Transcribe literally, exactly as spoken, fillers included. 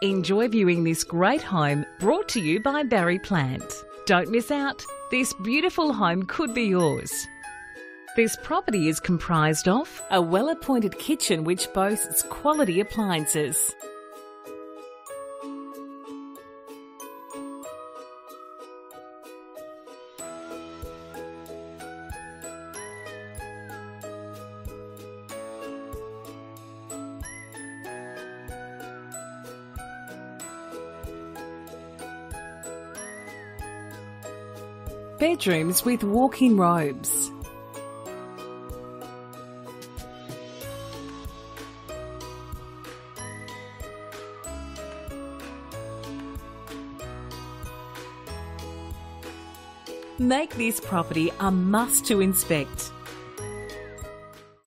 Enjoy viewing this great home brought to you by Barry Plant. Don't miss out. This beautiful home could be yours. This property is comprised of a well-appointed kitchen which boasts quality appliances, bedrooms with walk-in robes, make this property a must to inspect.